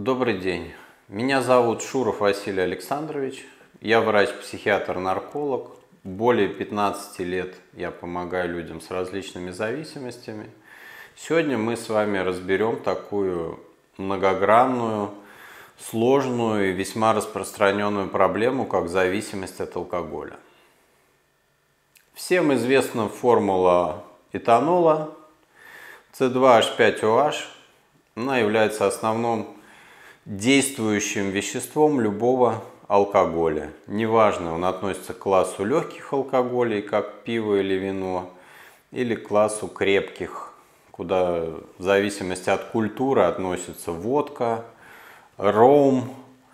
Добрый день. Меня зовут Шуров Василий Александрович. Я врач-психиатр-нарколог. Более 15 лет я помогаю людям с различными зависимостями. Сегодня мы с вами разберем такую многогранную, сложную и весьма распространенную проблему, как зависимость от алкоголя. Всем известна формула этанола C2H5OH. Она является основным действующим веществом любого алкоголя. Неважно, он относится к классу легких алкоголей, как пиво или вино, или к классу крепких, куда в зависимости от культуры относятся водка, ром,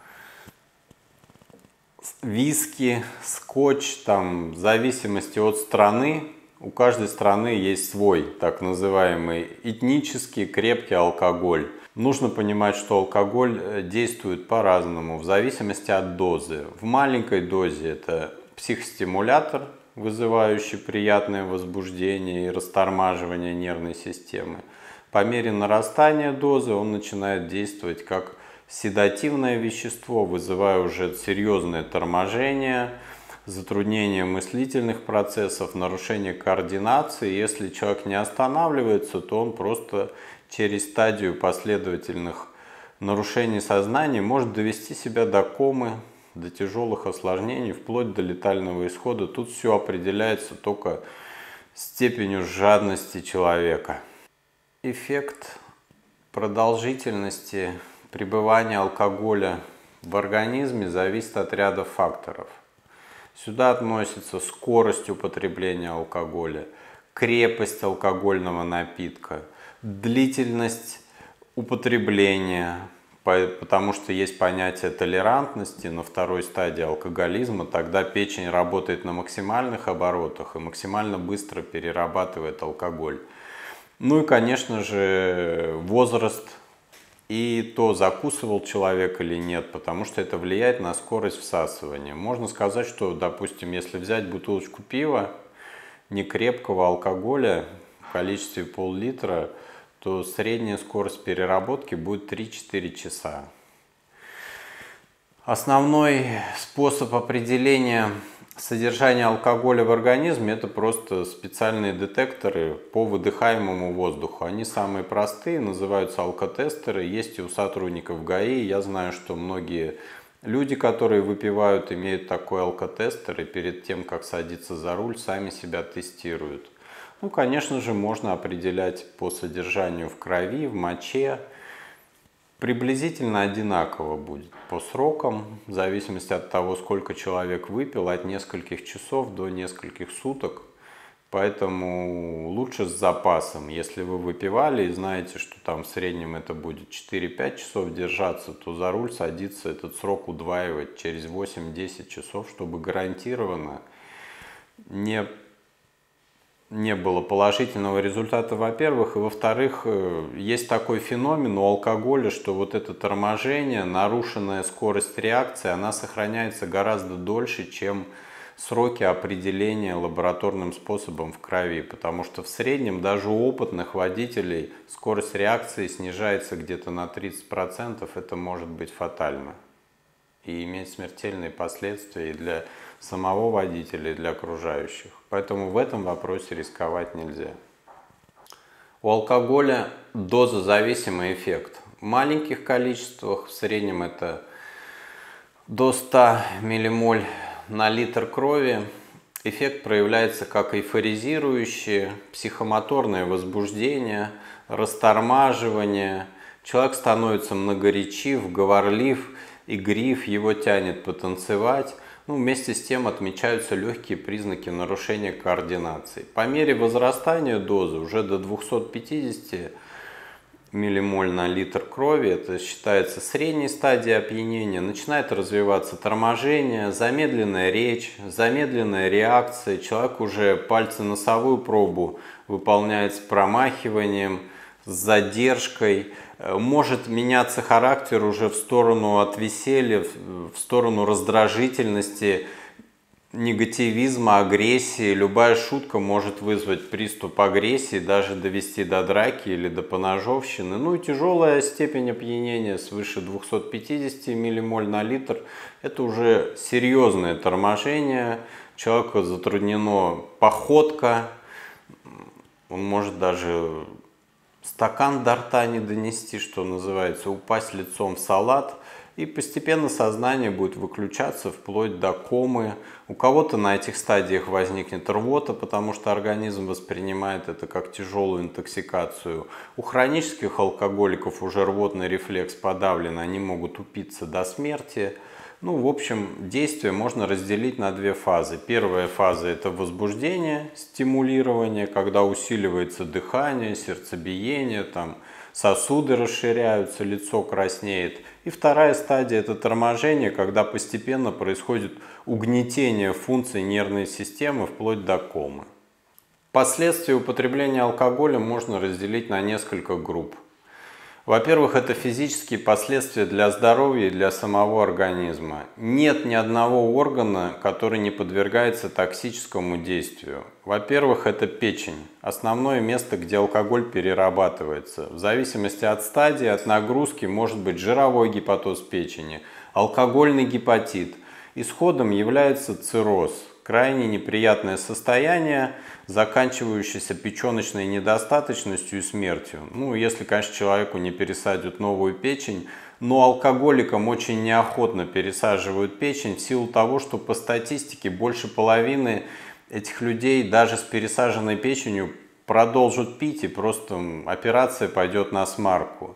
виски, скотч. Там, в зависимости от страны, у каждой страны есть свой так называемый этнический крепкий алкоголь. Нужно понимать, что алкоголь действует по-разному, в зависимости от дозы. В маленькой дозе это психостимулятор, вызывающий приятное возбуждение и растормаживание нервной системы. По мере нарастания дозы он начинает действовать как седативное вещество, вызывая уже серьезное торможение, затруднение мыслительных процессов, нарушение координации. Если человек не останавливается, то он просто через стадию последовательных нарушений сознания может довести себя до комы, до тяжелых осложнений, вплоть до летального исхода. Тут все определяется только степенью жадности человека. Эффект продолжительности пребывания алкоголя в организме зависит от ряда факторов. Сюда относится скорость употребления алкоголя, крепость алкогольного напитка, длительность употребления, потому что есть понятие толерантности на второй стадии алкоголизма. Тогда печень работает на максимальных оборотах и максимально быстро перерабатывает алкоголь. Ну и, конечно же, возраст и то, закусывал человек или нет, потому что это влияет на скорость всасывания. Можно сказать, что, допустим, если взять бутылочку пива, некрепкого алкоголя в количестве пол-литра, то средняя скорость переработки будет 3-4 часа. Основной способ определения содержания алкоголя в организме — это просто специальные детекторы по выдыхаемому воздуху. Они самые простые, называются алкотестеры, есть и у сотрудников ГАИ. Я знаю, что многие люди, которые выпивают, имеют такой алкотестер и перед тем, как садиться за руль, сами себя тестируют. Ну, конечно же, можно определять по содержанию в крови, в моче. Приблизительно одинаково будет по срокам, в зависимости от того, сколько человек выпил, от нескольких часов до нескольких суток. Поэтому лучше с запасом. Если вы выпивали и знаете, что там в среднем это будет 4-5 часов держаться, то за руль садиться этот срок удваивать через 8-10 часов, чтобы гарантированно не было положительного результата, во-первых, и во-вторых, есть такой феномен у алкоголя, что вот это торможение, нарушенная скорость реакции, она сохраняется гораздо дольше, чем сроки определения лабораторным способом в крови, потому что в среднем даже у опытных водителей скорость реакции снижается где-то на 30%, это может быть фатально и иметь смертельные последствия и для самого водителя, и для окружающих. Поэтому в этом вопросе рисковать нельзя. У алкоголя дозозависимый эффект. В маленьких количествах, в среднем это до 100 ммоль на литр крови, эффект проявляется как эйфоризирующее, психомоторное возбуждение, растормаживание. Человек становится многоречив, говорлив, игрив, его тянет потанцевать. Вместе с тем отмечаются легкие признаки нарушения координации. По мере возрастания дозы уже до 250 ммоль на литр крови, это считается средней стадией опьянения, начинает развиваться торможение, замедленная речь, замедленная реакция. Человек уже пальценосовую пробу выполняет с промахиванием, с задержкой. Может меняться характер уже в сторону от веселья, в сторону раздражительности, негативизма, агрессии. Любая шутка может вызвать приступ агрессии, даже довести до драки или до поножовщины. Ну и тяжелая степень опьянения свыше 250 миллимоль на литр – это уже серьезное торможение. Человеку затруднена походка, он может даже стакан до рта не донести, что называется, упасть лицом в салат. И постепенно сознание будет выключаться вплоть до комы. У кого-то на этих стадиях возникнет рвота, потому что организм воспринимает это как тяжелую интоксикацию. У хронических алкоголиков уже рвотный рефлекс подавлен, они могут упиться до смерти. Ну, в общем, действие можно разделить на две фазы. Первая фаза – это возбуждение, стимулирование, когда усиливается дыхание, сердцебиение, там, сосуды расширяются, лицо краснеет. И вторая стадия – это торможение, когда постепенно происходит угнетение функций нервной системы вплоть до комы. Последствия употребления алкоголя можно разделить на несколько групп. Во-первых, это физические последствия для здоровья и для самого организма. Нет ни одного органа, который не подвергается токсическому действию. Во-первых, это печень. Основное место, где алкоголь перерабатывается. В зависимости от стадии, от нагрузки, может быть жировой гепатоз печени, алкогольный гепатит. Исходом является цирроз. Крайне неприятное состояние, заканчивающееся печеночной недостаточностью и смертью. Ну, если, конечно, человеку не пересадят новую печень, но алкоголикам очень неохотно пересаживают печень в силу того, что по статистике больше половины этих людей даже с пересаженной печенью продолжат пить, и просто операция пойдет на смарку.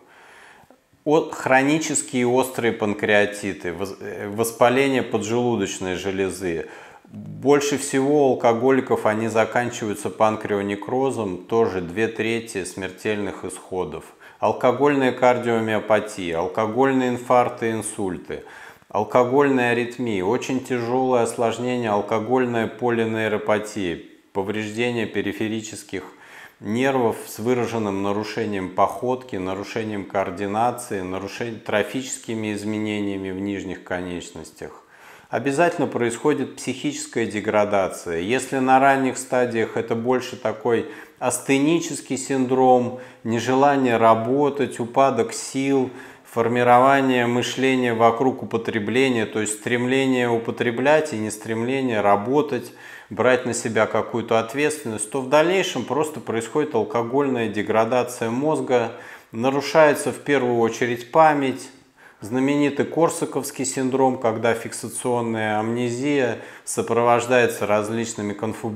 Хронические острые панкреатиты, воспаление поджелудочной железы. Больше всего алкоголиков они заканчиваются панкреонекрозом, тоже 2/3 смертельных исходов. Алкогольная кардиомиопатия, алкогольные инфаркты, инсульты, алкогольная аритмия, очень тяжелое осложнение алкогольная полинейропатия, повреждение периферических нервов с выраженным нарушением походки, нарушением координации, трофическими изменениями в нижних конечностях. Обязательно происходит психическая деградация. Если на ранних стадиях это больше такой астенический синдром, нежелание работать, упадок сил, формирование мышления вокруг употребления, то есть стремление употреблять и не стремление работать, брать на себя какую-то ответственность, то в дальнейшем просто происходит алкогольная деградация мозга, нарушается в первую очередь память. Знаменитый корсаковский синдром, когда фиксационная амнезия сопровождается различными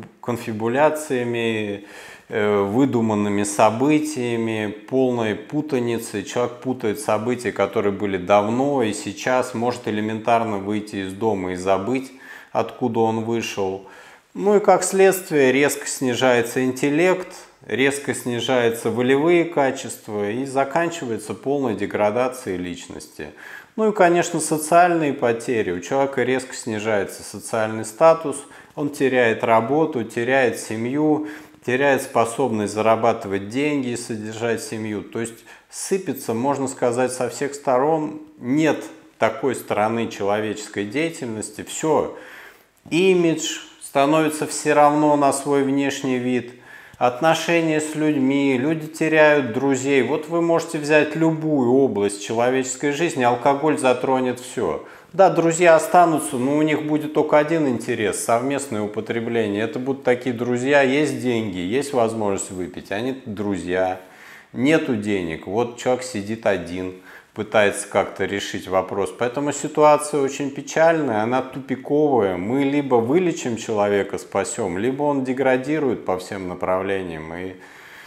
конфибуляциями, выдуманными событиями, полной путаницей. Человек путает события, которые были давно и сейчас, может элементарно выйти из дома и забыть, откуда он вышел. Ну и как следствие резко снижается интеллект, резко снижаются волевые качества и заканчивается полной деградацией личности. Ну и, конечно, социальные потери. У человека резко снижается социальный статус, он теряет работу, теряет семью, теряет способность зарабатывать деньги и содержать семью. То есть сыпется, можно сказать, со всех сторон. Нет такой стороны человеческой деятельности. Все, имидж становится все равно на свой внешний вид. Отношения с людьми, люди теряют друзей. Вот вы можете взять любую область человеческой жизни, алкоголь затронет все. Да, друзья останутся, но у них будет только один интерес – совместное употребление. Это будут такие друзья, есть деньги, есть возможность выпить, они друзья. Нету денег, вот человек сидит один, пытается как-то решить вопрос. Поэтому ситуация очень печальная, она тупиковая. Мы либо вылечим человека, спасем, либо он деградирует по всем направлениям. И,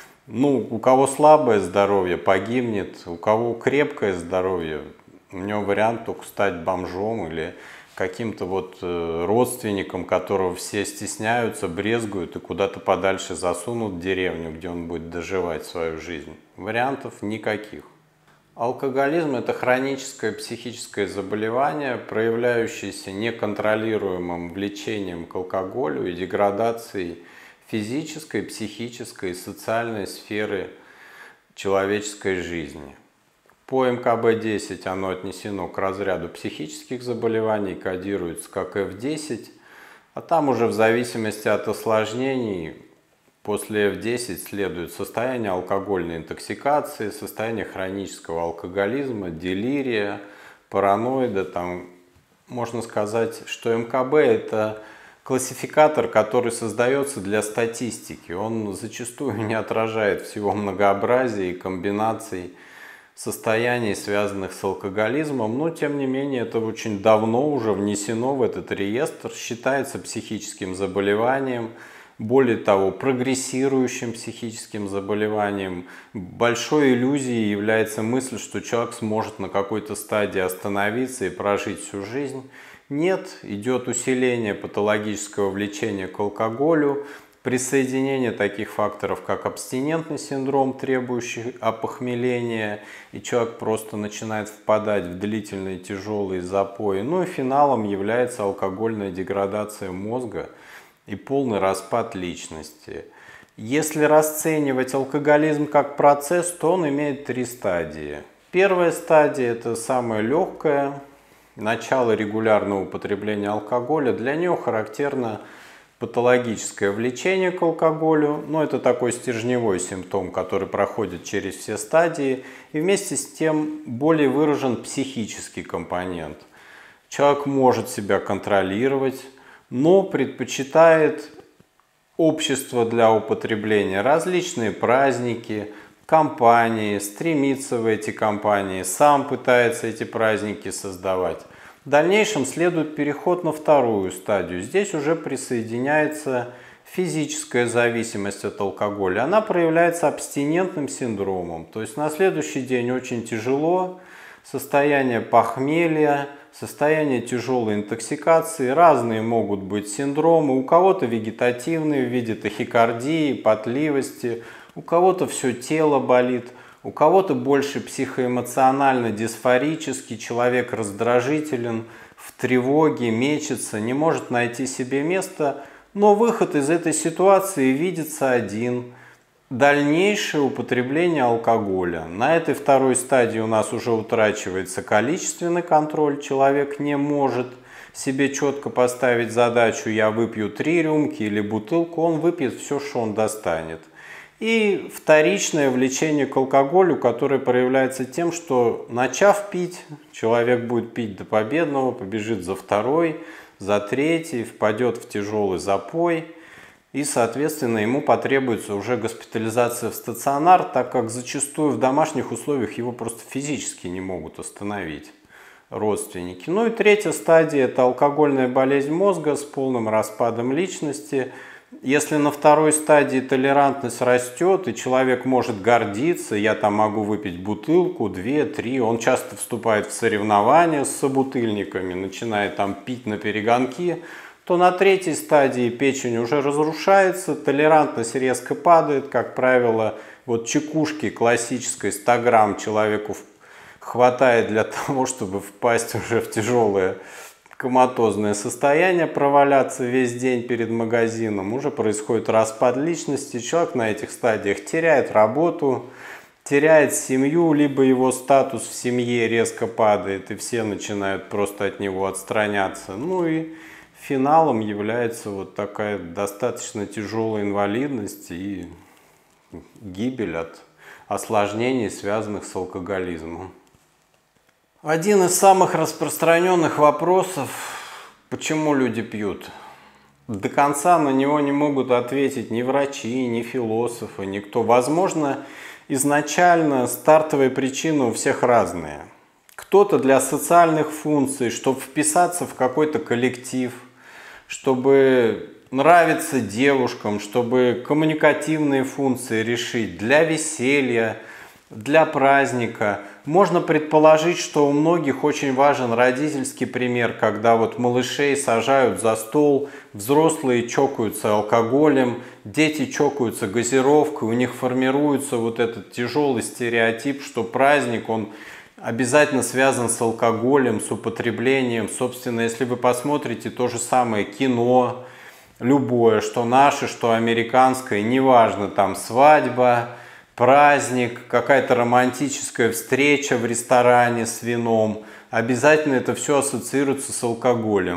у кого слабое здоровье, погибнет, у кого крепкое здоровье, у него вариант только стать бомжом или каким-то родственником, которого все стесняются, брезгуют и куда-то подальше засунут в деревню, где он будет доживать свою жизнь. Вариантов никаких. Алкоголизм – это хроническое психическое заболевание, проявляющееся неконтролируемым влечением к алкоголю и деградацией физической, психической и социальной сферы человеческой жизни. По МКБ-10 оно отнесено к разряду психических заболеваний, кодируется как F10. А там уже в зависимости от осложнений после F10 следует состояние алкогольной интоксикации, состояние хронического алкоголизма, делирия, параноида. Там можно сказать, что МКБ – это классификатор, который создается для статистики. Он зачастую не отражает всего многообразия и комбинаций состояний, связанных с алкоголизмом, но тем не менее это очень давно уже внесено в этот реестр, считается психическим заболеванием, более того, прогрессирующим психическим заболеванием. Большой иллюзией является мысль, что человек сможет на какой-то стадии остановиться и прожить всю жизнь. Нет, идет усиление патологического влечения к алкоголю, присоединение таких факторов, как абстинентный синдром, требующий опохмеления, и человек просто начинает впадать в длительные тяжелые запои. Ну и финалом является алкогольная деградация мозга и полный распад личности. Если расценивать алкоголизм как процесс, то он имеет 3 стадии. Первая стадия – это самая легкая, начало регулярного употребления алкоголя. Для нее характерно патологическое влечение к алкоголю, но это такой стержневой симптом, который проходит через все стадии, и вместе с тем более выражен психический компонент. Человек может себя контролировать, но предпочитает общество для употребления, различные праздники, компании, стремится в эти компании, сам пытается эти праздники создавать. В дальнейшем следует переход на вторую стадию. Здесь уже присоединяется физическая зависимость от алкоголя. Она проявляется абстинентным синдромом. То есть на следующий день очень тяжело, состояние похмелья, состояние тяжелой интоксикации. Разные могут быть синдромы. У кого-то вегетативные в виде тахикардии, потливости, у кого-то все тело болит. У кого-то больше психоэмоционально-дисфорический, человек раздражителен, в тревоге, мечется, не может найти себе места, но выход из этой ситуации видится один – дальнейшее употребление алкоголя. На этой второй стадии у нас уже утрачивается количественный контроль, человек не может себе четко поставить задачу «я выпью 3 рюмки или бутылку», он выпьет все, что он достанет. И вторичное влечение к алкоголю, которое проявляется тем, что начав пить, человек будет пить до победного, побежит за второй, за третий, впадет в тяжелый запой. И, соответственно, ему потребуется уже госпитализация в стационар, так как зачастую в домашних условиях его просто физически не могут остановить родственники. Ну и третья стадия – это алкогольная болезнь мозга с полным распадом личности. Если на второй стадии толерантность растет, и человек может гордиться, я там могу выпить бутылку, 2, 3, он часто вступает в соревнования с собутыльниками, начинает там пить на перегонки, то на третьей стадии печень уже разрушается, толерантность резко падает, как правило, вот чекушки классической 100 грамм человеку хватает для того, чтобы впасть уже в тяжелое коматозное состояние, проваляться весь день перед магазином, уже происходит распад личности, человек на этих стадиях теряет работу, теряет семью, либо его статус в семье резко падает, и все начинают просто от него отстраняться. Ну и финалом является вот такая достаточно тяжелая инвалидность и гибель от осложнений, связанных с алкоголизмом. Один из самых распространенных вопросов, почему люди пьют. До конца на него не могут ответить ни врачи, ни философы, никто. Возможно, изначально стартовые причины у всех разные. Кто-то для социальных функций, чтобы вписаться в какой-то коллектив, чтобы нравиться девушкам, чтобы коммуникативные функции решить, для веселья, для праздника. Можно предположить, что у многих очень важен родительский пример, когда вот малышей сажают за стол, взрослые чокаются алкоголем, дети чокаются газировкой, у них формируется вот этот тяжелый стереотип, что праздник, он обязательно связан с алкоголем, с употреблением. Собственно, если вы посмотрите то же самое кино, любое, что наше, что американское, неважно, там свадьба, праздник, какая-то романтическая встреча в ресторане с вином, обязательно это все ассоциируется с алкоголем.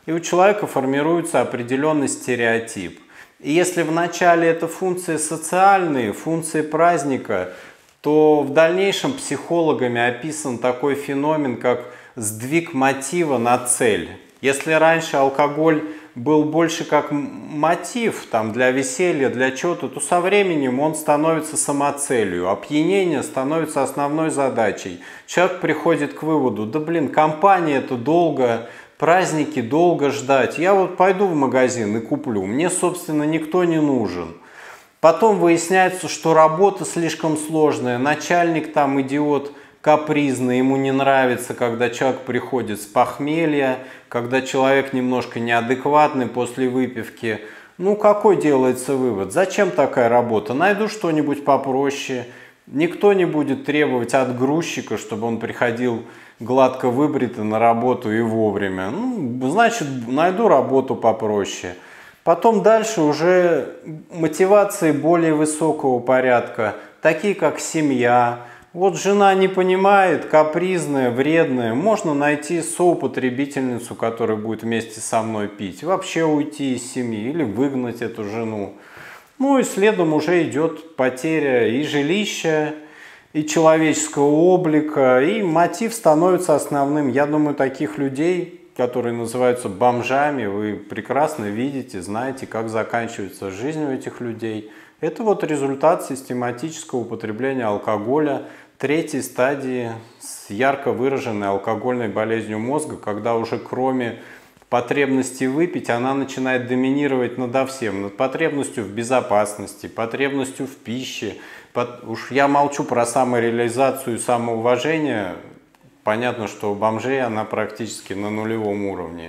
и у человека формируется определенный стереотип. И если в начале это функции социальные, функции праздника, то в дальнейшем психологами описан такой феномен, как сдвиг мотива на цель. Если раньше алкоголь был больше как мотив там, для веселья, для чего-то, то со временем он становится самоцелью. Опьянение становится основной задачей. Человек приходит к выводу: да блин, компания это долго, праздники долго ждать. Я вот пойду в магазин и куплю. Мне, собственно, никто не нужен. Потом выясняется, что работа слишком сложная, начальник там идиот капризный, ему не нравится, когда человек приходит с похмелья, когда человек немножко неадекватный после выпивки. Ну, какой делается вывод? Зачем такая работа? Найду что-нибудь попроще. Никто не будет требовать от грузчика, чтобы он приходил гладко выбритый на работу и вовремя. Ну, значит, найду работу попроще. Потом дальше уже мотивации более высокого порядка, такие как семья. Вот жена не понимает, капризная, вредная, можно найти соупотребительницу, которая будет вместе со мной пить, вообще уйти из семьи или выгнать эту жену. Ну и следом уже идет потеря и жилища, и человеческого облика, и мотив становится основным. Я думаю, таких людей, которые называются бомжами, вы прекрасно видите, знаете, как заканчивается жизнь у этих людей. Это вот результат систематического употребления алкоголя третьей стадии с ярко выраженной алкогольной болезнью мозга, когда уже кроме потребности выпить, она начинает доминировать надо всем, над потребностью в безопасности, потребностью в пище. Уж я молчу про самореализацию и самоуважение. Понятно, что у бомжей она практически на нулевом уровне.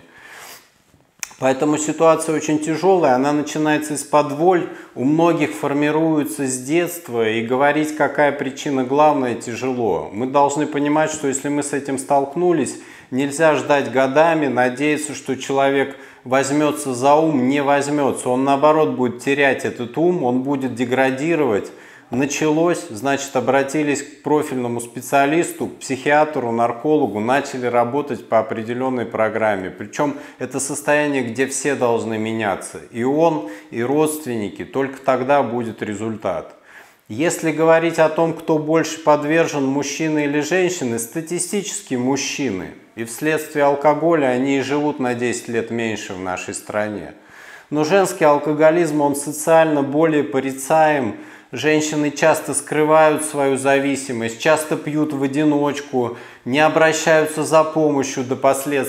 Поэтому ситуация очень тяжелая, она начинается из-под воль, у многих формируется с детства, и говорить, какая причина главная, тяжело. Мы должны понимать, что если мы с этим столкнулись, нельзя ждать годами, надеяться, что человек возьмется за ум, не возьмется. Он наоборот будет терять этот ум, он будет деградировать. Началось, значит, обратились к профильному специалисту, к психиатру, наркологу, начали работать по определенной программе. Причем это состояние, где все должны меняться. И он, и родственники. Только тогда будет результат. Если говорить о том, кто больше подвержен, мужчины или женщины, статистически мужчины. И вследствие алкоголя они и живут на 10 лет меньше в нашей стране. Но женский алкоголизм, он социально более порицаем. Женщины часто скрывают свою зависимость, часто пьют в одиночку, не обращаются за помощью до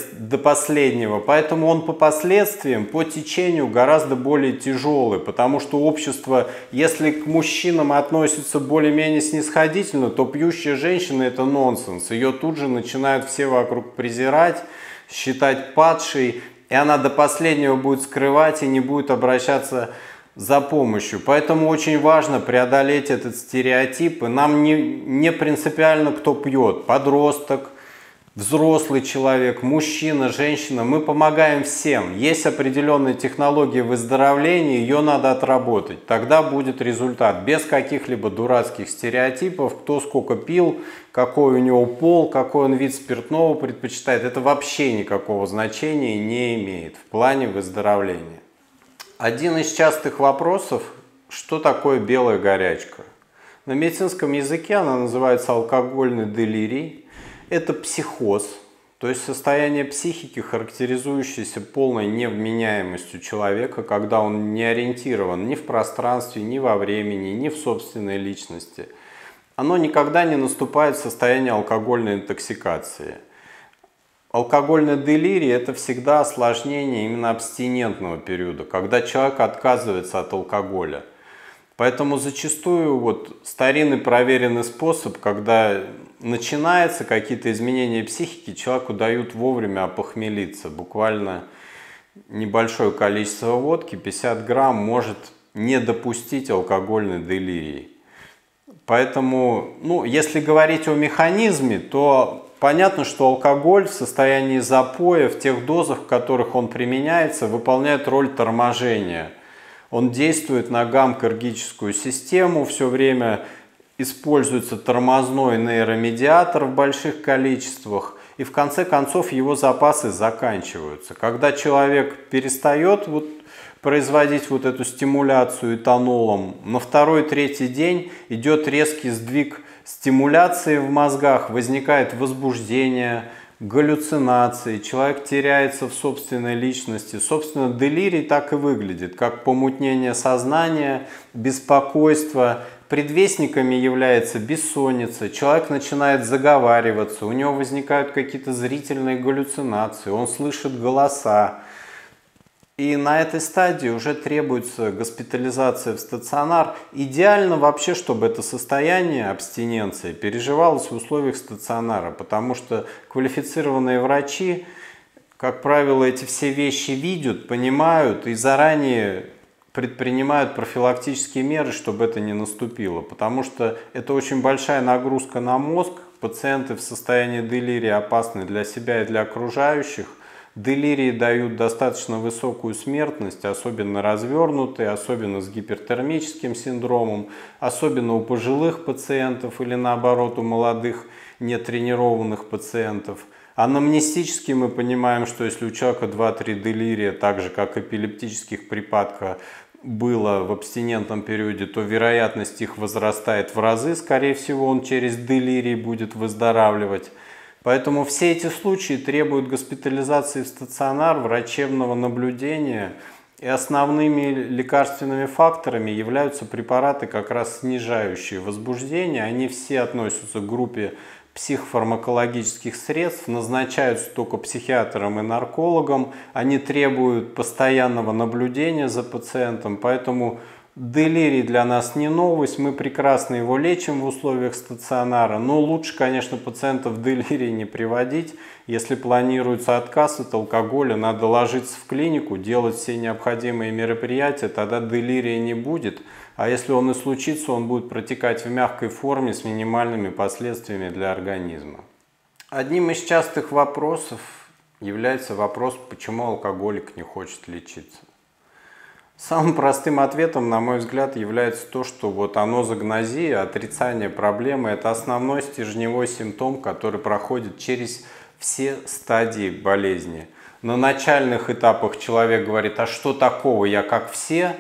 последнего. Поэтому он по последствиям, по течению гораздо более тяжелый, потому что общество, если к мужчинам относится более-менее снисходительно, то пьющая женщина – это нонсенс. Ее тут же начинают все вокруг презирать, считать падшей, и она до последнего будет скрывать и не будет обращаться за помощью. Поэтому очень важно преодолеть этот стереотип. И нам не принципиально, кто пьет. Подросток, взрослый человек, мужчина, женщина. Мы помогаем всем. Есть определенные технологии выздоровления, ее надо отработать. Тогда будет результат. Без каких-либо дурацких стереотипов, кто сколько пил, какой у него пол, какой он вид спиртного предпочитает. Это вообще никакого значения не имеет в плане выздоровления. Один из частых вопросов, что такое белая горячка? На медицинском языке она называется алкогольный делирий. Это психоз, то есть состояние психики, характеризующееся полной невменяемостью человека, когда он не ориентирован ни в пространстве, ни во времени, ни в собственной личности. Оно никогда не наступает в состоянии алкогольной интоксикации. Алкогольный делирий – это всегда осложнение именно абстинентного периода, когда человек отказывается от алкоголя. Поэтому зачастую вот старинный проверенный способ, когда начинаются какие-то изменения психики, человеку дают вовремя опохмелиться. Буквально небольшое количество водки, 50 грамм, может не допустить алкогольный делирий. Поэтому, если говорить о механизме, то понятно, что алкоголь в состоянии запоя, в тех дозах, в которых он применяется, выполняет роль торможения. Он действует на гамма-эргическую систему, все время используется тормозной нейромедиатор в больших количествах. и в конце концов его запасы заканчиваются. Когда человек перестает производить эту стимуляцию этанолом, на второй-третий день идет резкий сдвиг стимуляции в мозгах, возникает возбуждение, галлюцинации, человек теряется в собственной личности. Собственно, делирий так и выглядит, как помутнение сознания, беспокойство. Предвестниками является бессонница, человек начинает заговариваться, у него возникают какие-то зрительные галлюцинации, он слышит голоса. И на этой стадии уже требуется госпитализация в стационар. Идеально вообще, чтобы это состояние абстиненции переживалось в условиях стационара, потому что квалифицированные врачи, как правило, эти все вещи видят, понимают и заранее предпринимают профилактические меры, чтобы это не наступило. Потому что это очень большая нагрузка на мозг. Пациенты в состоянии делирия опасны для себя и для окружающих. Делирии дают достаточно высокую смертность, особенно развернутые, особенно с гипертермическим синдромом, особенно у пожилых пациентов или наоборот у молодых нетренированных пациентов. Анамнестически мы понимаем, что если у человека 2-3 делирия, так же как эпилептических припадка, было в абстинентном периоде, то вероятность их возрастает в разы. Скорее всего, он через делирий будет выздоравливать. Поэтому все эти случаи требуют госпитализации в стационар, врачебного наблюдения. И основными лекарственными факторами являются препараты, как раз снижающие возбуждение. Они все относятся к группе психофармакологических средств, назначаются только психиатрам и наркологам. Они требуют постоянного наблюдения за пациентом, поэтому делирий для нас не новость, мы прекрасно его лечим в условиях стационара, но лучше, конечно, пациентов в делирий не приводить. Если планируется отказ от алкоголя, надо ложиться в клинику, делать все необходимые мероприятия, тогда делирия не будет. А если он и случится, он будет протекать в мягкой форме с минимальными последствиями для организма. Одним из частых вопросов является вопрос, почему алкоголик не хочет лечиться. Самым простым ответом, на мой взгляд, является то, что анозагнозия, отрицание проблемы – это основной стержневой симптом, который проходит через все стадии болезни. На начальных этапах человек говорит: а что такого, я как все?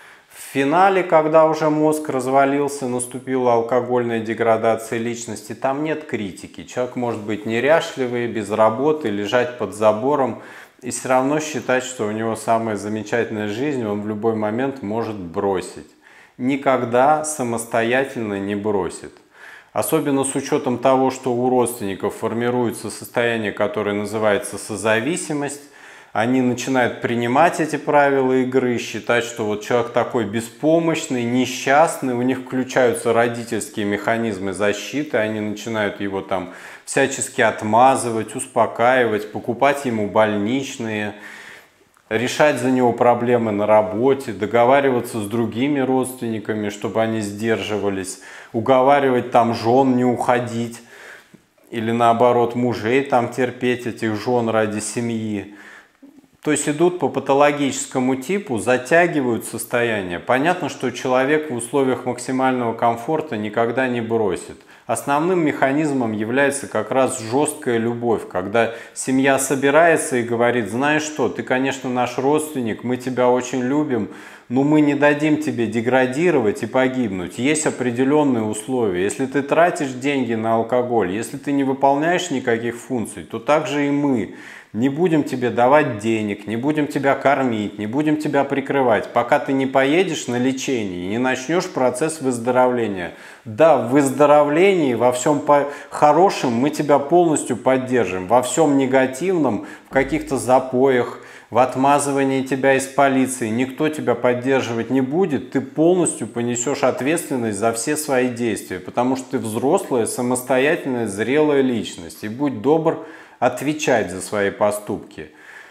В финале, когда уже мозг развалился, наступила алкогольная деградация личности, там нет критики. Человек может быть неряшливый, без работы, лежать под забором и все равно считать, что у него самая замечательная жизнь, он в любой момент может бросить. Никогда самостоятельно не бросит. Особенно с учетом того, что у родственников формируется состояние, которое называется созависимость. Они начинают принимать эти правила игры, считать, что человек такой беспомощный, несчастный, у них включаются родительские механизмы защиты, они начинают его всячески отмазывать, успокаивать, покупать ему больничные, решать за него проблемы на работе, договариваться с другими родственниками, чтобы они сдерживались, уговаривать жен не уходить или наоборот мужей терпеть этих жен ради семьи. То есть идут по патологическому типу, затягивают состояние. Понятно, что человек в условиях максимального комфорта никогда не бросит. Основным механизмом является как раз жесткая любовь, когда семья собирается и говорит: знаешь что, ты, конечно, наш родственник, мы тебя очень любим, но мы не дадим тебе деградировать и погибнуть. Есть определенные условия. Если ты тратишь деньги на алкоголь, если ты не выполняешь никаких функций, то также и мы не будем тебе давать денег, не будем тебя кормить, не будем тебя прикрывать, пока ты не поедешь на лечение и не начнешь процесс выздоровления. Да, в выздоровлении, во всем хорошем мы тебя полностью поддержим, во всем негативном, в каких-то запоях, в отмазывании тебя из полиции никто тебя поддерживать не будет, ты полностью понесешь ответственность за все свои действия, потому что ты взрослая, самостоятельная, зрелая личность, и будь добр отвечать за свои поступки.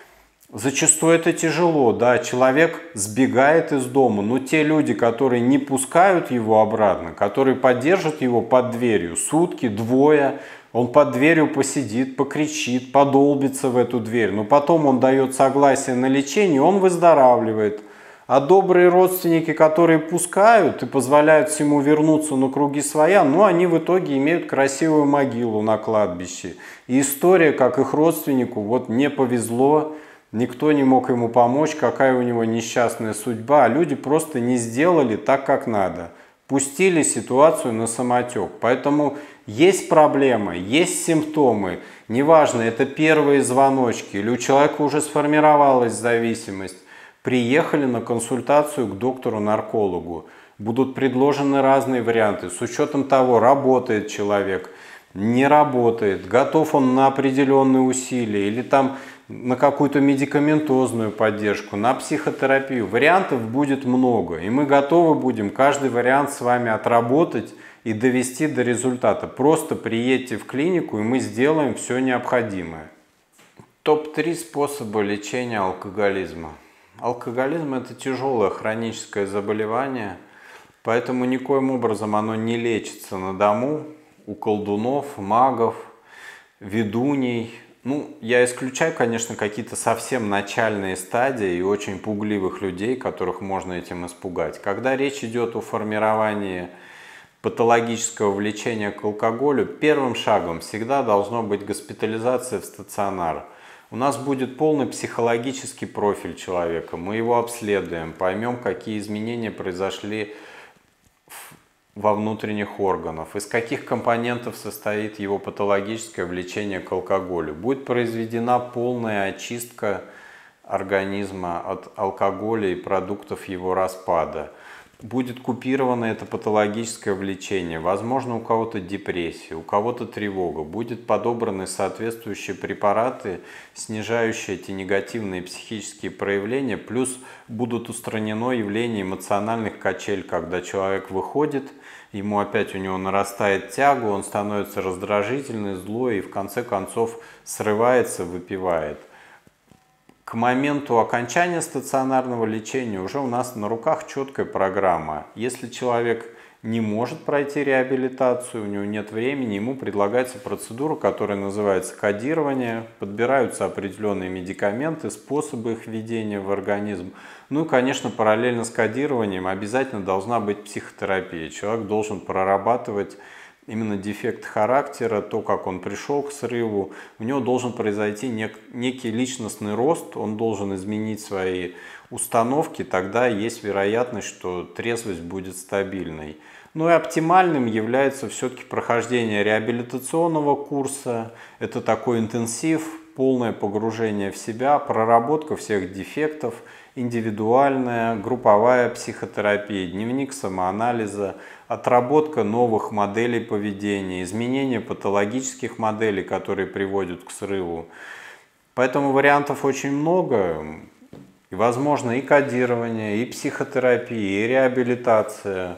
Зачастую это тяжело, да, человек сбегает из дома, но те люди, которые не пускают его обратно, которые поддержат его под дверью сутки, двое, он под дверью посидит, покричит, подолбится в эту дверь, но потом он дает согласие на лечение, он выздоравливает. А добрые родственники, которые пускают и позволяют всему вернуться на круги своя, ну, они в итоге имеют красивую могилу на кладбище. И история, как их родственнику, вот не повезло, никто не мог ему помочь, какая у него несчастная судьба, а люди просто не сделали так, как надо. Пустили ситуацию на самотек. Поэтому есть проблема, есть симптомы. Неважно, это первые звоночки или у человека уже сформировалась зависимость. Приехали на консультацию к доктору-наркологу. Будут предложены разные варианты с учетом того, работает человек, не работает, готов он на определенные усилия или там на какую-то медикаментозную поддержку, на психотерапию. Вариантов будет много, и мы готовы будем каждый вариант с вами отработать и довести до результата. Просто приедьте в клинику, и мы сделаем все необходимое. Топ-3 способа лечения алкоголизма. Алкоголизм – это тяжелое хроническое заболевание, поэтому никоим образом оно не лечится на дому, у колдунов, магов, ведуней. Ну, я исключаю, конечно, какие-то совсем начальные стадии и очень пугливых людей, которых можно этим испугать. Когда речь идет о формировании патологического влечения к алкоголю, первым шагом всегда должна быть госпитализация в стационар. У нас будет полный психологический профиль человека, мы его обследуем, поймем, какие изменения произошли во внутренних органах, из каких компонентов состоит его патологическое влечение к алкоголю. Будет произведена полная очистка организма от алкоголя и продуктов его распада. Будет купировано это патологическое влечение, возможно, у кого-то депрессия, у кого-то тревога, будут подобраны соответствующие препараты, снижающие эти негативные психические проявления, плюс будут устранено явление эмоциональных качель, когда человек выходит, ему опять у него нарастает тяга, он становится раздражительный, злой и в конце концов срывается, выпивает. К моменту окончания стационарного лечения уже у нас на руках четкая программа. Если человек не может пройти реабилитацию, у него нет времени, ему предлагается процедура, которая называется кодирование. Подбираются определенные медикаменты, способы их введения в организм. Ну и, конечно, параллельно с кодированием обязательно должна быть психотерапия. Человек должен прорабатывать именно дефект характера, то, как он пришел к срыву. У него должен произойти некий личностный рост, он должен изменить свои установки, тогда есть вероятность, что трезвость будет стабильной. Ну и оптимальным является все-таки прохождение реабилитационного курса. Это такой интенсив, полное погружение в себя, проработка всех дефектов, индивидуальная, групповая психотерапия, дневник самоанализа, отработка новых моделей поведения, изменение патологических моделей, которые приводят к срыву. Поэтому вариантов очень много. И возможно и кодирование, и психотерапия, и реабилитация.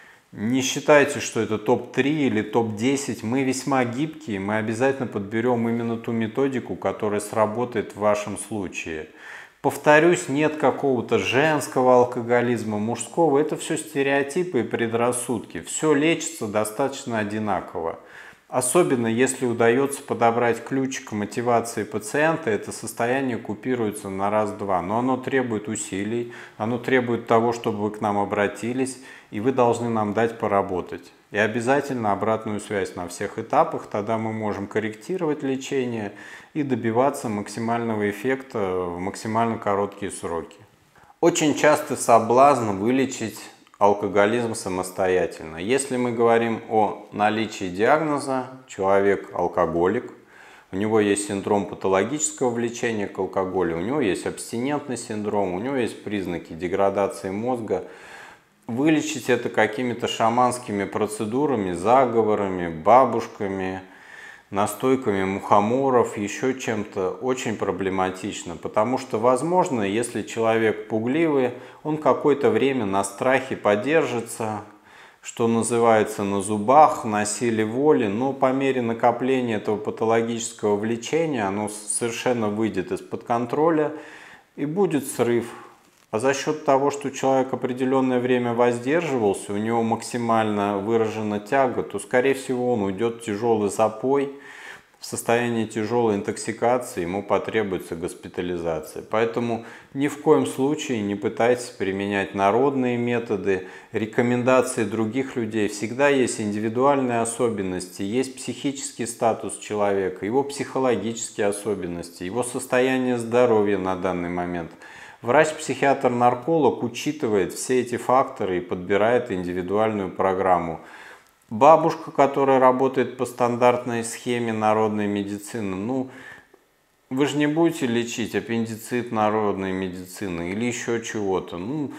Не считайте, что это топ-3 или топ-10. Мы весьма гибкие, мы обязательно подберем именно ту методику, которая сработает в вашем случае. Повторюсь, нет какого-то женского алкоголизма, мужского. Это все стереотипы и предрассудки. Все лечится достаточно одинаково. Особенно если удается подобрать ключ к мотивации пациента, это состояние купируется на раз-два. Но оно требует усилий, оно требует того, чтобы вы к нам обратились, и вы должны нам дать поработать. И обязательно обратную связь на всех этапах, тогда мы можем корректировать лечение и добиваться максимального эффекта в максимально короткие сроки. Очень частый соблазн вылечить алкоголизм самостоятельно. Если мы говорим о наличии диагноза, человек алкоголик, у него есть синдром патологического влечения к алкоголю, у него есть абстинентный синдром, у него есть признаки деградации мозга. Вылечить это какими-то шаманскими процедурами, заговорами, бабушками, настойками мухоморов, еще чем-то очень проблематично, потому что, возможно, если человек пугливый, он какое-то время на страхе подержится, что называется, на зубах, на силе воли, но по мере накопления этого патологического влечения оно совершенно выйдет из-под контроля и будет срыв. А за счет того, что человек определенное время воздерживался, у него максимально выражена тяга, то, скорее всего, он уйдет в тяжелый запой, в состоянии тяжелой интоксикации ему потребуется госпитализация. Поэтому ни в коем случае не пытайтесь применять народные методы, рекомендации других людей. Всегда есть индивидуальные особенности, есть психический статус человека, его психологические особенности, его состояние здоровья на данный момент. Врач-психиатр-нарколог учитывает все эти факторы и подбирает индивидуальную программу. Бабушка, которая работает по стандартной схеме народной медицины, ну, вы же не будете лечить аппендицит народной медицины или еще чего-то. Ну,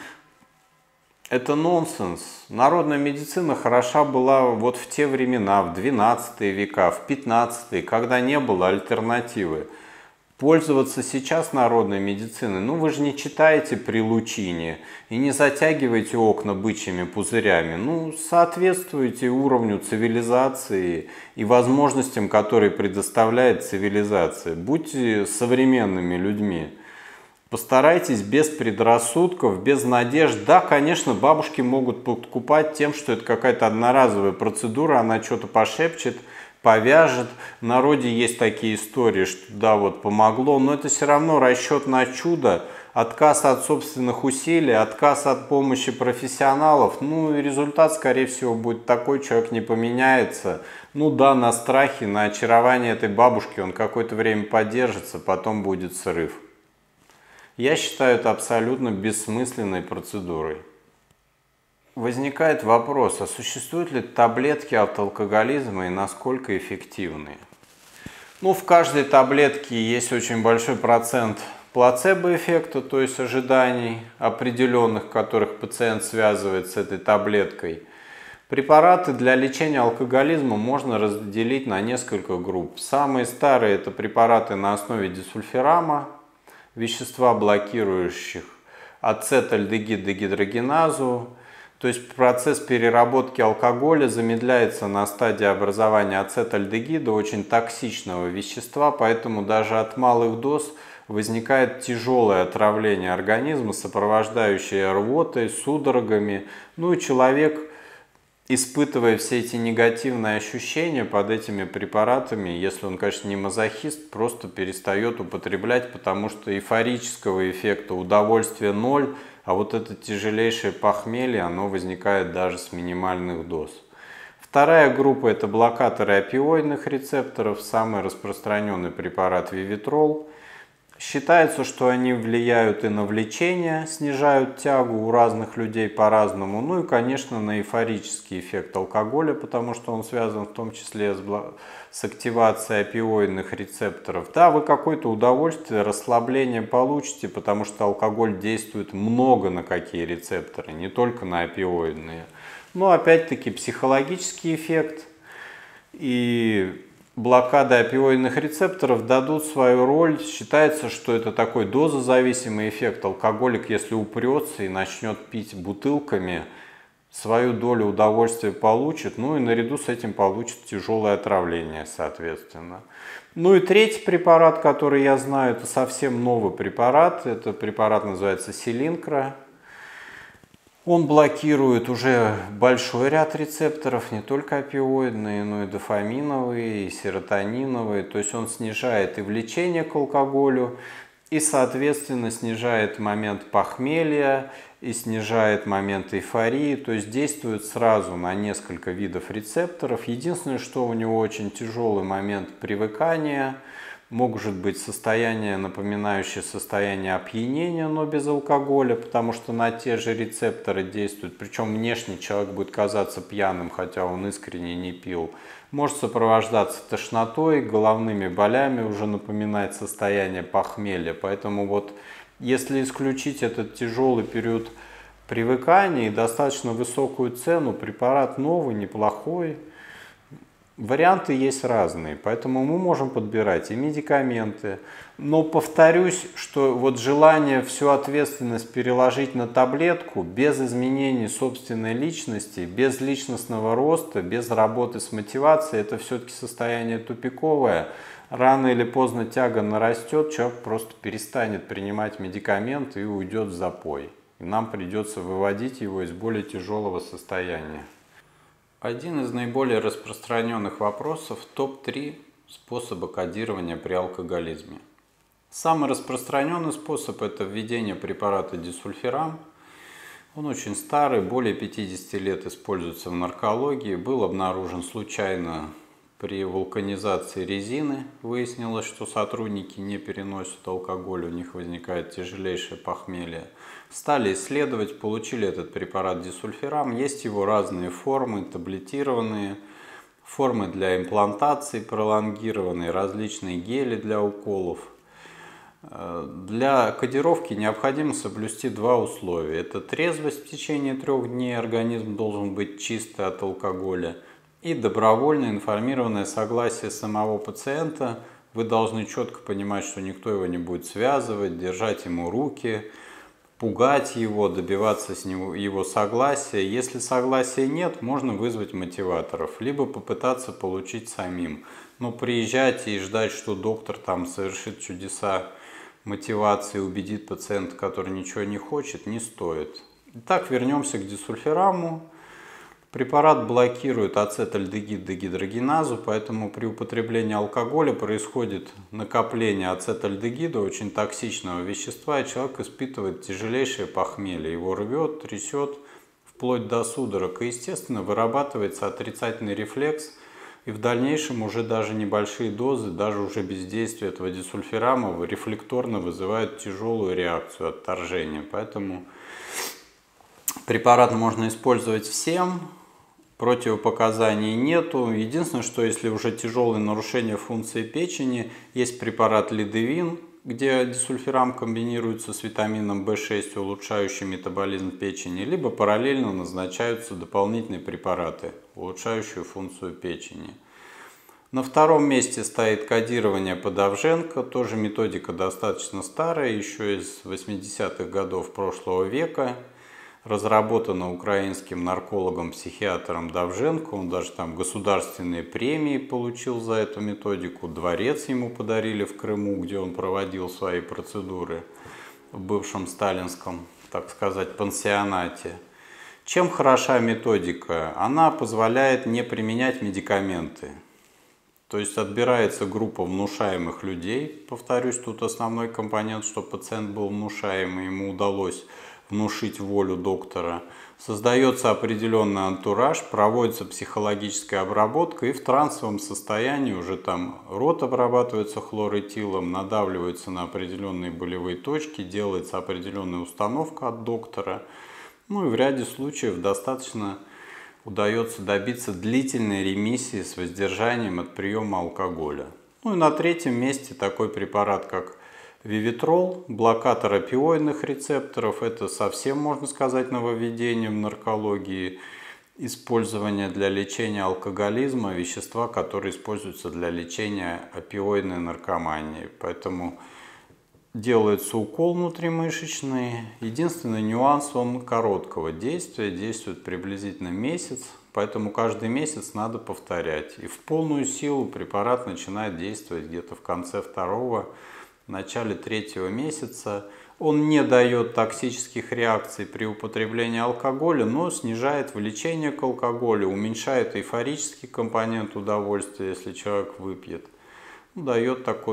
это нонсенс. Народная медицина хороша была вот в те времена, в 12 века, в 15, когда не было альтернативы. Пользоваться сейчас народной медициной, ну вы же не читаете при Лучине и не затягиваете окна бычьими пузырями, ну соответствуйте уровню цивилизации и возможностям, которые предоставляет цивилизация. Будьте современными людьми. Постарайтесь без предрассудков, без надежд. Да, конечно, бабушки могут подкупать тем, что это какая-то одноразовая процедура, она что-то пошепчет, повяжет. В народе есть такие истории, что да, вот помогло, но это все равно расчет на чудо, отказ от собственных усилий, отказ от помощи профессионалов. Ну и результат, скорее всего, будет такой, человек не поменяется. Ну да, на страхе, на очаровании этой бабушки он какое-то время поддержится, потом будет срыв. Я считаю это абсолютно бессмысленной процедурой. Возникает вопрос, а существуют ли таблетки от алкоголизма и насколько эффективны? Ну, в каждой таблетке есть очень большой процент плацебо-эффекта, то есть ожиданий определенных, которых пациент связывает с этой таблеткой. Препараты для лечения алкоголизма можно разделить на несколько групп. Самые старые – это препараты на основе дисульфирама, вещества, блокирующих ацетальдегид-дегидрогеназу. То есть процесс переработки алкоголя замедляется на стадии образования ацетальдегида, очень токсичного вещества, поэтому даже от малых доз возникает тяжелое отравление организма, сопровождающее рвотой, судорогами. Ну и человек, испытывая все эти негативные ощущения под этими препаратами, если он, конечно, не мазохист, просто перестает употреблять, потому что эйфорического эффекта, удовольствия ноль, а вот это тяжелейшее похмелье, оно возникает даже с минимальных доз. Вторая группа – это блокаторы опиоидных рецепторов, самый распространенный препарат Вивитрол. Считается, что они влияют и на влечение, снижают тягу у разных людей по-разному, ну и, конечно, на эйфорический эффект алкоголя, потому что он связан в том числе с активацией опиоидных рецепторов. Да, вы какое-то удовольствие, расслабление получите, потому что алкоголь действует много на какие рецепторы, не только на опиоидные. Но опять-таки психологический эффект и блокада опиоидных рецепторов дадут свою роль. Считается, что это такой дозозависимый эффект. Алкоголик, если упрется и начнет пить бутылками, свою долю удовольствия получит, ну и наряду с этим получит тяжелое отравление, соответственно. Ну и третий препарат, который я знаю, это совсем новый препарат. Это препарат называется Селинкро. Он блокирует уже большой ряд рецепторов, не только опиоидные, но и дофаминовые, и серотониновые. То есть он снижает и влечение к алкоголю, и, соответственно, снижает момент похмелья, и снижает момент эйфории. То есть действует сразу на несколько видов рецепторов. Единственное, что у него очень тяжелый момент привыкания. Может быть состояние, напоминающее состояние опьянения, но без алкоголя, потому что на те же рецепторы действует. Причем внешне человек будет казаться пьяным, хотя он искренне не пил. Может сопровождаться тошнотой, головными болями, уже напоминает состояние похмелья. Поэтому вот если исключить этот тяжелый период привыкания и достаточно высокую цену, препарат новый, неплохой. Варианты есть разные, поэтому мы можем подбирать и медикаменты. Но повторюсь, что вот желание всю ответственность переложить на таблетку без изменений собственной личности, без личностного роста, без работы с мотивацией, это все-таки состояние тупиковое. Рано или поздно тяга нарастет, человек просто перестанет принимать медикаменты и уйдет в запой. И нам придется выводить его из более тяжелого состояния. Один из наиболее распространенных вопросов – топ-3 способа кодирования при алкоголизме. Самый распространенный способ – это введение препарата дисульфирам. Он очень старый, более 50 лет используется в наркологии. Был обнаружен случайно при вулканизации резины. Выяснилось, что сотрудники не переносят алкоголь, у них возникает тяжелейшее похмелье. Стали исследовать, получили этот препарат дисульфирам. Есть его разные формы, таблетированные, формы для имплантации пролонгированные, различные гели для уколов. Для кодировки необходимо соблюсти два условия. Это трезвость в течение 3 дней, организм должен быть чистый от алкоголя, и добровольное информированное согласие самого пациента. Вы должны четко понимать, что никто его не будет связывать, держать ему руки, пугать его, добиваться с него его согласия. Если согласия нет, можно вызвать мотиваторов, либо попытаться получить самим. Но приезжать и ждать, что доктор там совершит чудеса мотивации, убедит пациента, который ничего не хочет, не стоит. Итак, вернемся к дисульфираму. Препарат блокирует ацетальдегид-дегидрогеназу, поэтому при употреблении алкоголя происходит накопление ацетальдегида, очень токсичного вещества, и человек испытывает тяжелейшее похмелье. Его рвет, трясет, вплоть до судорог. И, естественно, вырабатывается отрицательный рефлекс, и в дальнейшем уже даже небольшие дозы, даже уже без действия этого дисульфирама рефлекторно вызывают тяжелую реакцию отторжения. Поэтому препарат можно использовать всем, противопоказаний нету. Единственное, что если уже тяжелые нарушения функции печени, есть препарат лидевин, где дисульфирам комбинируется с витамином В6, улучшающим метаболизм печени, либо параллельно назначаются дополнительные препараты, улучшающие функцию печени. На втором месте стоит кодирование по Довженко, тоже методика достаточно старая, еще из 80-х годов прошлого века, разработана украинским наркологом-психиатром Довженко. Он даже там государственные премии получил за эту методику. Дворец ему подарили в Крыму, где он проводил свои процедуры в бывшем сталинском, так сказать, пансионате. Чем хороша методика? Она позволяет не применять медикаменты. То есть отбирается группа внушаемых людей. Повторюсь, тут основной компонент, что пациент был внушаемый, ему удалось внушить волю доктора. Создается определенный антураж, проводится психологическая обработка, и в трансовом состоянии уже там рот обрабатывается хлорэтилом, надавливается на определенные болевые точки, делается определенная установка от доктора. Ну и в ряде случаев достаточно удается добиться длительной ремиссии с воздержанием от приема алкоголя. Ну и на третьем месте такой препарат, как Вивитрол, блокатор опиоидных рецепторов. Это совсем, можно сказать, нововведение в наркологии. Использование для лечения алкоголизма, вещества, которые используются для лечения опиоидной наркомании. Поэтому делается укол внутримышечный. Единственный нюанс, он короткого действия, действует приблизительно месяц. Поэтому каждый месяц надо повторять. И в полную силу препарат начинает действовать где-то в конце 2-го, в начале 3-го месяца. Он не дает токсических реакций при употреблении алкоголя, но снижает влечение к алкоголю, уменьшает эйфорический компонент удовольствия, если человек выпьет. Дает такую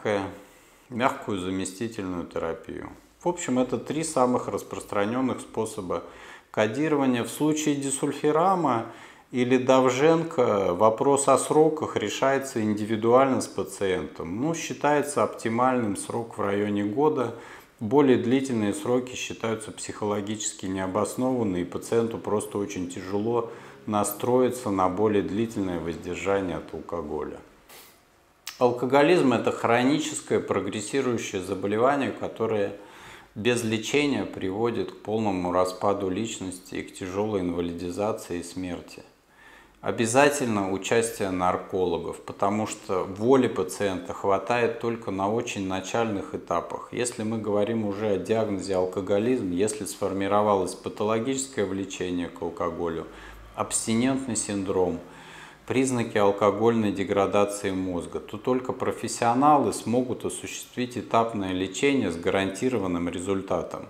мягкую заместительную терапию. В общем, это 3 самых распространенных способа кодирования. В случае дисульфирама или Довженко вопрос о сроках решается индивидуально с пациентом. Считается оптимальным срок в районе года. Более длительные сроки считаются психологически необоснованными, и пациенту просто очень тяжело настроиться на более длительное воздержание от алкоголя. Алкоголизм – это хроническое прогрессирующее заболевание, которое без лечения приводит к полному распаду личности и к тяжелой инвалидизации и смерти. Обязательно участие наркологов, потому что воли пациента хватает только на очень начальных этапах. Если мы говорим уже о диагнозе алкоголизм, если сформировалось патологическое влечение к алкоголю, абстинентный синдром, признаки алкогольной деградации мозга, то только профессионалы смогут осуществить этапное лечение с гарантированным результатом.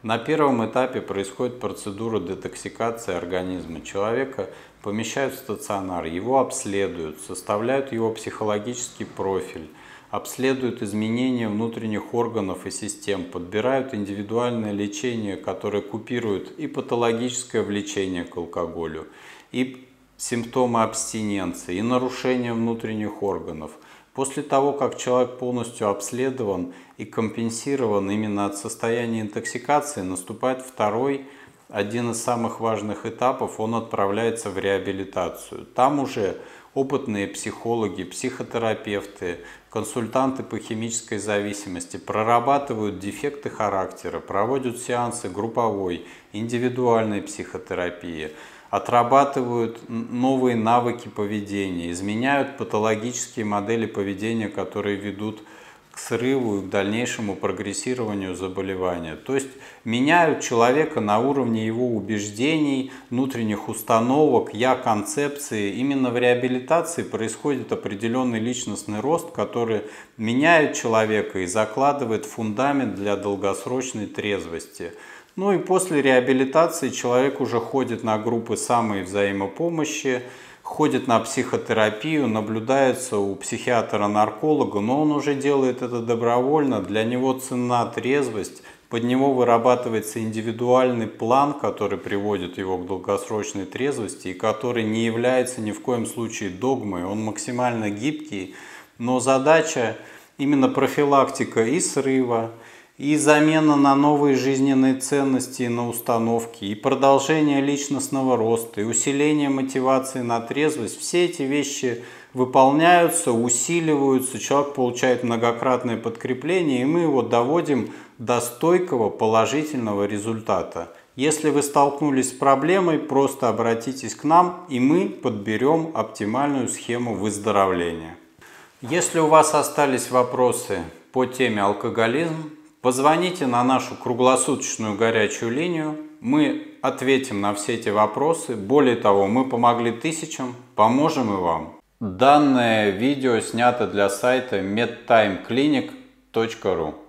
На первом этапе происходит процедура детоксикации организма человека, помещают в стационар, его обследуют, составляют его психологический профиль, обследуют изменения внутренних органов и систем, подбирают индивидуальное лечение, которое купирует и патологическое влечение к алкоголю, и симптомы абстиненции, и нарушения внутренних органов. После того, как человек полностью обследован и компенсирован именно от состояния интоксикации, наступает второй, один из самых важных этапов, он отправляется в реабилитацию. Там уже опытные психологи, психотерапевты, консультанты по химической зависимости прорабатывают дефекты характера, проводят сеансы групповой, индивидуальной психотерапии, отрабатывают новые навыки поведения, изменяют патологические модели поведения, которые ведут к срыву и к дальнейшему прогрессированию заболевания. То есть меняют человека на уровне его убеждений, внутренних установок, я-концепции. Именно в реабилитации происходит определенный личностный рост, который меняет человека и закладывает фундамент для долгосрочной трезвости. Ну и после реабилитации человек уже ходит на группы самой взаимопомощи, ходит на психотерапию, наблюдается у психиатра-нарколога, но он уже делает это добровольно, для него ценна трезвость, под него вырабатывается индивидуальный план, который приводит его к долгосрочной трезвости и который не является ни в коем случае догмой, он максимально гибкий, но задача именно профилактика и срыва, и замена на новые жизненные ценности и на установки, и продолжение личностного роста, и усиление мотивации на трезвость. Все эти вещи выполняются, усиливаются, человек получает многократное подкрепление, и мы его доводим до стойкого положительного результата. Если вы столкнулись с проблемой, просто обратитесь к нам, и мы подберем оптимальную схему выздоровления. Если у вас остались вопросы по теме алкоголизм, позвоните на нашу круглосуточную горячую линию, мы ответим на все эти вопросы. Более того, мы помогли тысячам, поможем и вам. Данное видео снято для сайта medtimeclinic.ru.